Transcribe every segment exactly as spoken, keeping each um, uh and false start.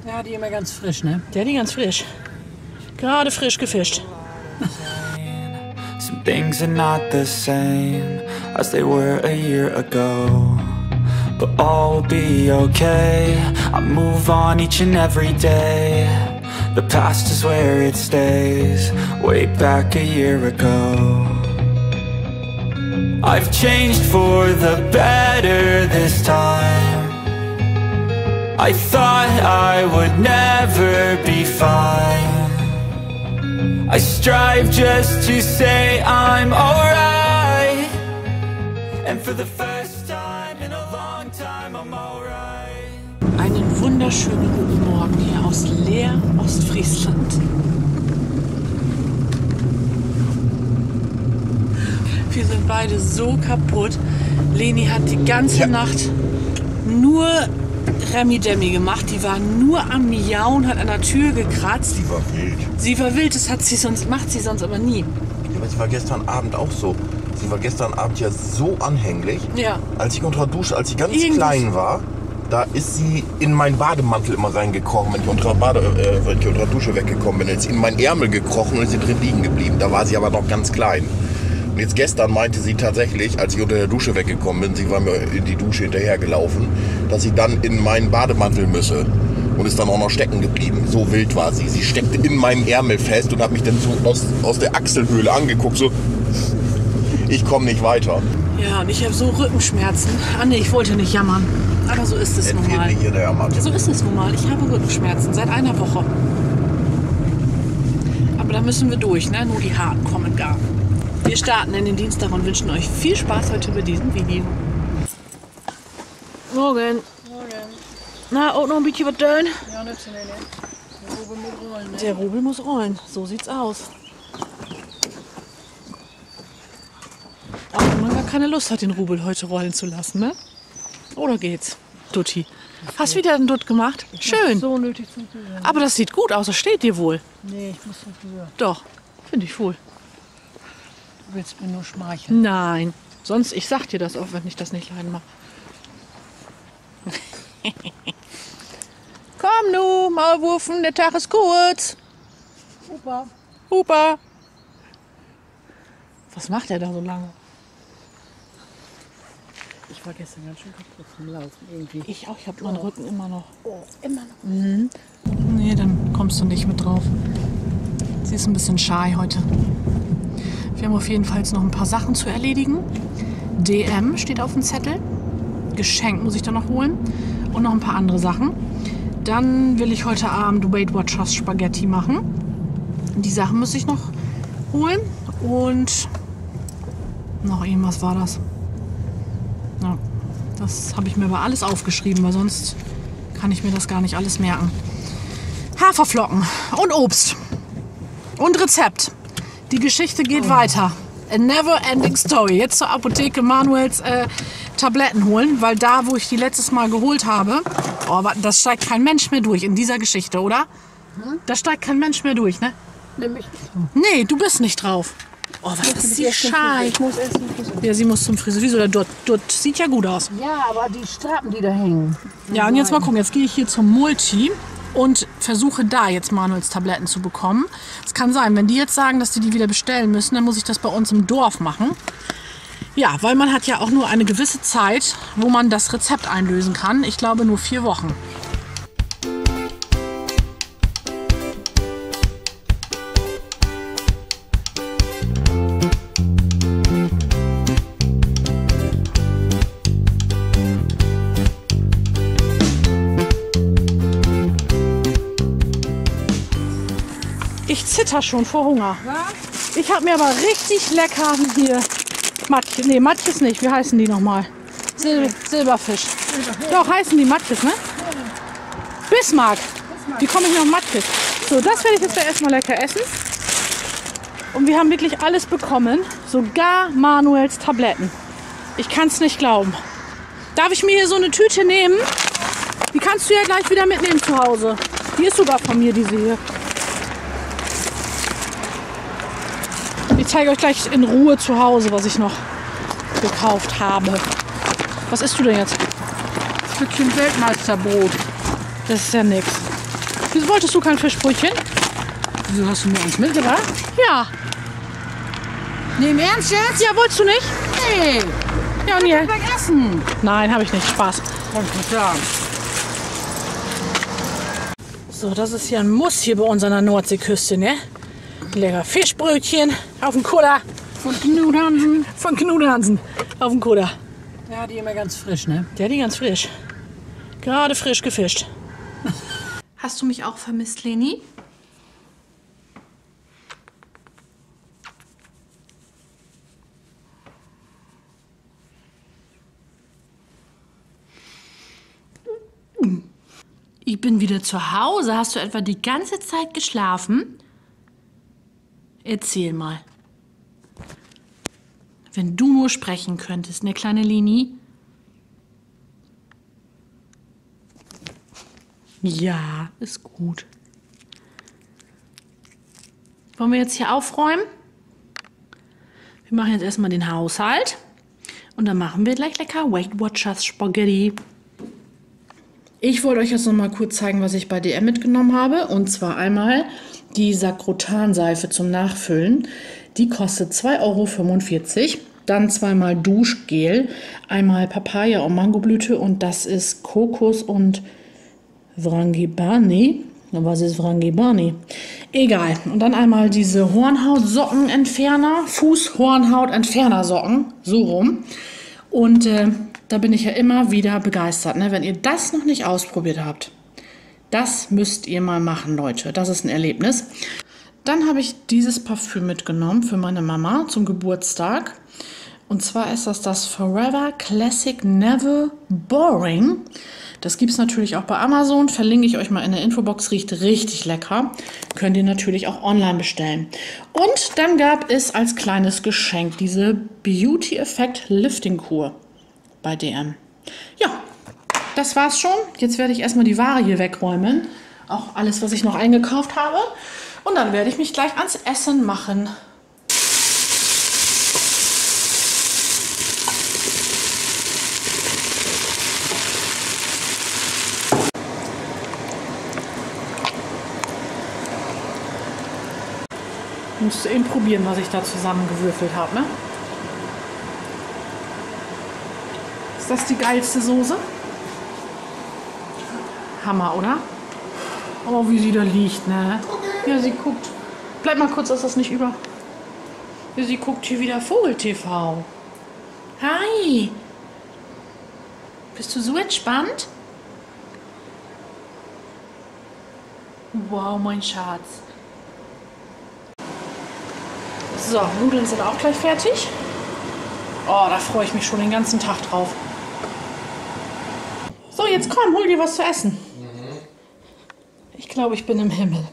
Der hat die immer ganz frisch, ne? Der hat die ganz frisch. Gerade frisch gefischt. Some things are not the same as they were a year ago, but all will be okay. I move on each and every day. The past is where it stays, way back a year ago. I've changed for the better this time. I thought I would never be fine. I strive just to say I'm alright. And for the first time in a long time I'm alright. Einen wunderschönen guten Morgen hier aus Leer, Ostfriesland. Wir sind beide so kaputt. Leni hat die ganze ja. Nacht nur Remi-Demi gemacht. Die war nur am Miauen, hat an der Tür gekratzt. Sie war wild. Sie war wild, das hat sie sonst, macht sie sonst aber nie. Ja, aber sie war gestern Abend auch so. Sie war gestern Abend ja so anhänglich. Ja. Als ich unter der Dusche, als sie ganz Irgendwie. klein war, da ist sie in meinen Bademantel immer reingekrochen, wenn ich unter der, Bade, äh, wenn ich unter der Dusche weggekommen bin. Dann ist sie in meinen Ärmel gekrochen und ist sie drin liegen geblieben. Da war sie aber noch ganz klein. Und jetzt gestern meinte sie tatsächlich, als ich unter der Dusche weggekommen bin, sie war mir in die Dusche hinterhergelaufen, dass sie dann in meinen Bademantel müsse. Und ist dann auch noch stecken geblieben. So wild war sie. Sie steckte in meinem Ärmel fest und hat mich dann so aus, aus der Achselhöhle angeguckt. So, ich komme nicht weiter. Ja, und ich habe so Rückenschmerzen. Ah nee, ich wollte nicht jammern. Aber so ist es nun mal. Hier der Jammert. So ist es nun mal. Ich habe Rückenschmerzen seit einer Woche. Aber da müssen wir durch, ne? Nur die Harten kommen gar. Wir starten in den Dienstag und wünschen euch viel Spaß heute bei diesem Video. Morgen. Morgen. Na, auch noch ein bisschen was tun? Ja, nicht so, ne? Der Rubel muss rollen, ne? Der Rubel muss rollen. So sieht's aus. Auch wenn man gar keine Lust hat, den Rubel heute rollen zu lassen, ne? Oder geht's? Dutti. Hast wieder einen Dutt gemacht? Schön. So nötig zum Rühren. Aber das sieht gut aus. Das steht dir wohl. Nee, ich muss zum Rühren. Doch. Finde ich wohl. Du willst mir nur schmeicheln. Nein. Sonst, ich sag dir das auch, wenn ich das nicht leiden mache. Komm nu, Maulwurfen, der Tag ist kurz. Opa. Hupa. Was macht er da so lange? Ich war gestern ganz schön kaputt vom Laufen irgendwie. Ich auch, ich habe meinen Rücken immer noch. Oh, immer noch. Mhm. Nee, dann kommst du nicht mit drauf. Sie ist ein bisschen shy heute. Wir haben auf jeden Fall jetzt noch ein paar Sachen zu erledigen. D M steht auf dem Zettel. Geschenk muss ich dann noch holen. Und noch ein paar andere Sachen. Dann will ich heute Abend Weight Watchers Spaghetti machen. Die Sachen muss ich noch holen. Und noch irgendwas war das. Ja, das habe ich mir aber alles aufgeschrieben, weil sonst kann ich mir das gar nicht alles merken. Haferflocken und Obst. Und Rezept. Die Geschichte geht oh. weiter. A never ending story. Jetzt zur Apotheke Manuels äh, Tabletten holen, weil da, wo ich die letztes Mal geholt habe, oh, aber das steigt kein Mensch mehr durch in dieser Geschichte, oder? Hm? Da steigt kein Mensch mehr durch, ne? Nimm mich. Nee, du bist nicht drauf. Oh, was ist sie schei. Ich muss erst zum Friseur. Ja, sie muss zum Friseur. Wieso? Dort, dort sieht ja gut aus. Ja, aber die Strappen, die da hängen. Ja, und jetzt mal gucken. Jetzt gehe ich hier zum Multi und versuche da jetzt Manuels Tabletten zu bekommen. Es kann sein, wenn die jetzt sagen, dass die die wieder bestellen müssen, dann muss ich das bei uns im Dorf machen. Ja, weil man hat ja auch nur eine gewisse Zeit, wo man das Rezept einlösen kann. Ich glaube nur vier Wochen. Ich zitter schon vor Hunger. Was? Ich habe mir aber richtig lecker hier Matjes, nee, Matjes nicht. Wie heißen die nochmal? Sil Silberfisch. Silberfisch. Doch, heißen die Matjes, ne? Ja. Bismarck. Bismarck. Wie komme ich noch Matjes? So, das werde ich jetzt erstmal lecker essen. Und wir haben wirklich alles bekommen. Sogar Manuels Tabletten. Ich kann es nicht glauben. Darf ich mir hier so eine Tüte nehmen? Die kannst du ja gleich wieder mitnehmen zu Hause. Die ist sogar von mir, diese hier. Ich zeige euch gleich in Ruhe zu Hause, was ich noch gekauft habe. Was isst du denn jetzt? Ein Stückchen Weltmeisterbrot. Das ist ja nix. Wieso wolltest du kein Fischbrötchen? Wieso hast du mir eins mitgebracht? Ja. Nee, im Ernst jetzt? Ja, wolltest du nicht? Hey, Ja, und hier. vergessen. Nein, habe ich nicht. Spaß. Kann ich nicht sagen. So, das ist ja ein Muss hier bei uns an der Nordseeküste, ne? Lecker Fischbrötchen auf dem Kutter. Von Knut Hansen. Von Knut Hansen auf dem Kutter. Ja, die immer ganz frisch, ne? Der die ganz frisch. Gerade frisch gefischt. Hast du mich auch vermisst, Leni? Ich bin wieder zu Hause. Hast du etwa die ganze Zeit geschlafen? Erzähl mal. Wenn du nur sprechen könntest, ne kleine Leni? Ja, ist gut. Wollen wir jetzt hier aufräumen? Wir machen jetzt erstmal den Haushalt. Und dann machen wir gleich lecker Weight Watchers Spaghetti. Ich wollte euch jetzt noch mal kurz zeigen, was ich bei D M mitgenommen habe. Und zwar einmal die Sakrotan-Seife zum Nachfüllen. Die kostet zwei Euro fünfundvierzig. Dann zweimal Duschgel. Einmal Papaya und Mangoblüte. Und das ist Kokos und Frangipani. Was ist Frangipani? Egal. Und dann einmal diese Hornhautsockenentferner. Fußhornhautentferner-Socken. So rum. Und äh, da bin ich ja immer wieder begeistert, ne? Wenn ihr das noch nicht ausprobiert habt. Das müsst ihr mal machen, Leute. Das ist ein Erlebnis. Dann habe ich dieses Parfüm mitgenommen für meine Mama zum Geburtstag. Und zwar ist das das Forever Classic Never Boring. Das gibt es natürlich auch bei Amazon. Verlinke ich euch mal in der Infobox. Riecht richtig lecker. Könnt ihr natürlich auch online bestellen. Und dann gab es als kleines Geschenk diese Beauty Effect Lifting Kur bei D M. Ja, das war's schon. Jetzt werde ich erstmal die Ware hier wegräumen. Auch alles, was ich noch eingekauft habe. Und dann werde ich mich gleich ans Essen machen. Ich musste eben probieren, was ich da zusammengewürfelt habe, ne? Ist das die geilste Soße? Hammer, oder? Oh, wie sie da liegt, ne? Ja, sie guckt. Bleib mal kurz, ist das nicht über. Ja, sie guckt hier wieder Vogel-T V. Hi! Bist du so entspannt? Wow, mein Schatz. So, Nudeln sind auch gleich fertig. Oh, da freue ich mich schon den ganzen Tag drauf. So, jetzt komm, hol dir was zu essen. Ich glaube, ich bin im Himmel.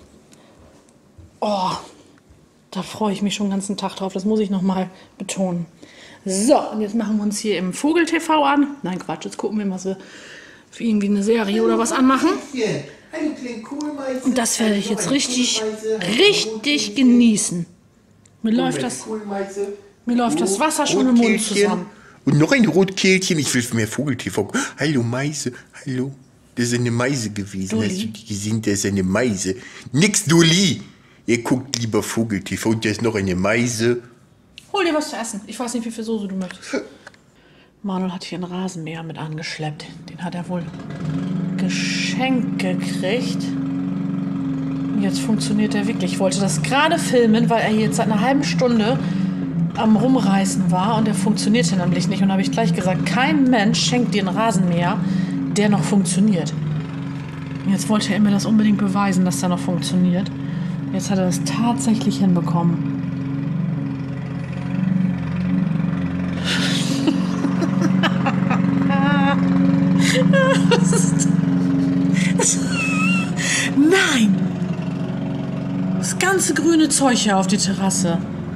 Oh, da freue ich mich schon den ganzen Tag drauf. Das muss ich noch mal betonen. So, und jetzt machen wir uns hier im Vogel-T V an. Nein, Quatsch, jetzt gucken wir mal, was wir für irgendwie eine Serie oder was anmachen. Und das werde ich jetzt richtig, richtig genießen. Mir läuft das, mir läuft das Wasser schon im Mund zusammen. Und noch ein Rotkehlchen. Ich will mehr Vogel-T V. Hallo Meise, hallo. Das ist eine Meise gewesen. Dulli. Hast du die gesehen? Das ist eine Meise. Nix Dulli. Ihr guckt lieber Vogel-T V. Und da ist noch eine Meise. Hol dir was zu essen. Ich weiß nicht, wie viel Soße du möchtest. Manuel hat hier einen Rasenmäher mit angeschleppt. Den hat er wohl geschenkt gekriegt. Jetzt funktioniert er wirklich. Ich wollte das gerade filmen, weil er jetzt seit einer halben Stunde am Rumreißen war und der funktionierte nämlich nicht. Und da habe ich gleich gesagt, kein Mensch schenkt dir einen Rasenmäher, der noch funktioniert. Und jetzt wollte er mir das unbedingt beweisen, dass der noch funktioniert. Jetzt hat er das tatsächlich hinbekommen. Was ist das? Nein! Das ganze grüne Zeug hier auf die Terrasse.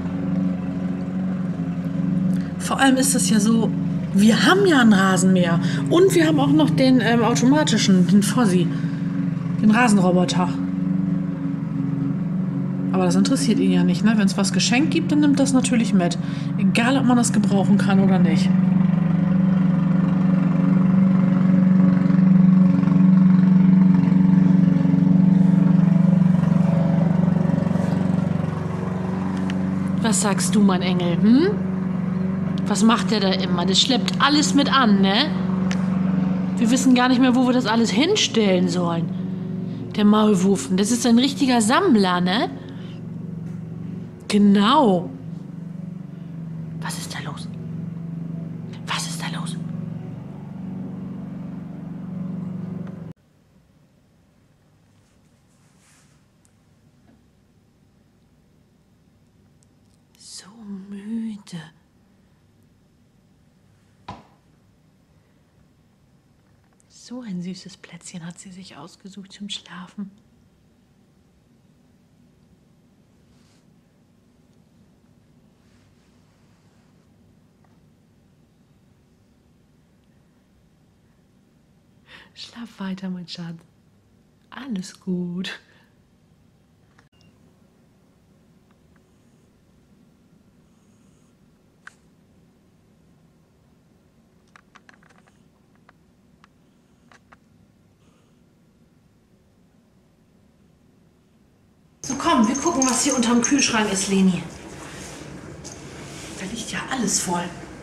Vor allem ist das ja so, wir haben ja einen Rasenmäher. Und wir haben auch noch den ähm, automatischen, den Fossi. Den Rasenroboter. Aber das interessiert ihn ja nicht, ne? Wenn es was geschenkt gibt, dann nimmt das natürlich mit. Egal, ob man das gebrauchen kann oder nicht. Was sagst du, mein Engel, hm? Was macht der da immer? Das schleppt alles mit an, ne? Wir wissen gar nicht mehr, wo wir das alles hinstellen sollen. Der Maulwurfen, das ist ein richtiger Sammler, ne? Genau. Was ist da los? Was ist da los? So müde. So ein süßes Plätzchen hat sie sich ausgesucht zum Schlafen. Schlaf weiter, mein Schatz. Alles gut. So, komm, wir gucken, was hier unterm Kühlschrank ist, Leni. Da liegt ja alles voll.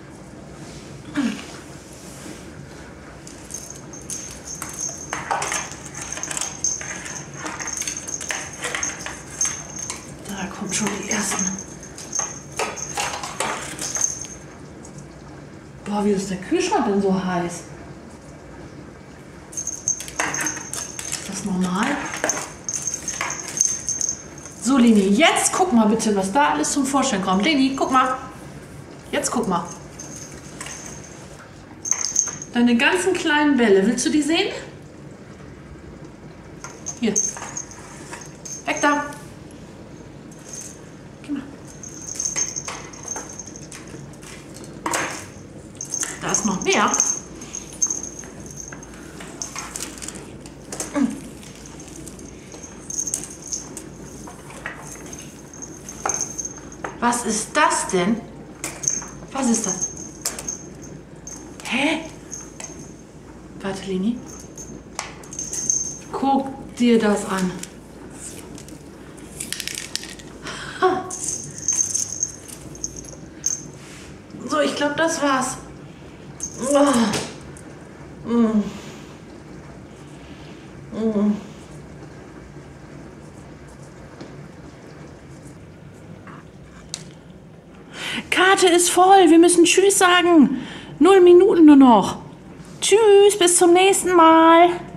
Da kommt schon die ersten. Boah, wie ist der Kühlschrank denn so heiß? Ist das normal? So, Leni, jetzt guck mal bitte, was da alles zum Vorschein kommt. Leni, guck mal. Jetzt guck mal. Deine ganzen kleinen Bälle, willst du die sehen? Hier. Weg da. Geh mal. Da ist noch mehr. Was ist das denn? Was ist das? Hä? Warte, Leni. Guck dir das an. Ha. So, ich glaube, das war's. Oh. Mm. Mm. Karte ist voll. Wir müssen Tschüss sagen. Null Minuten nur noch. Tschüss, bis zum nächsten Mal.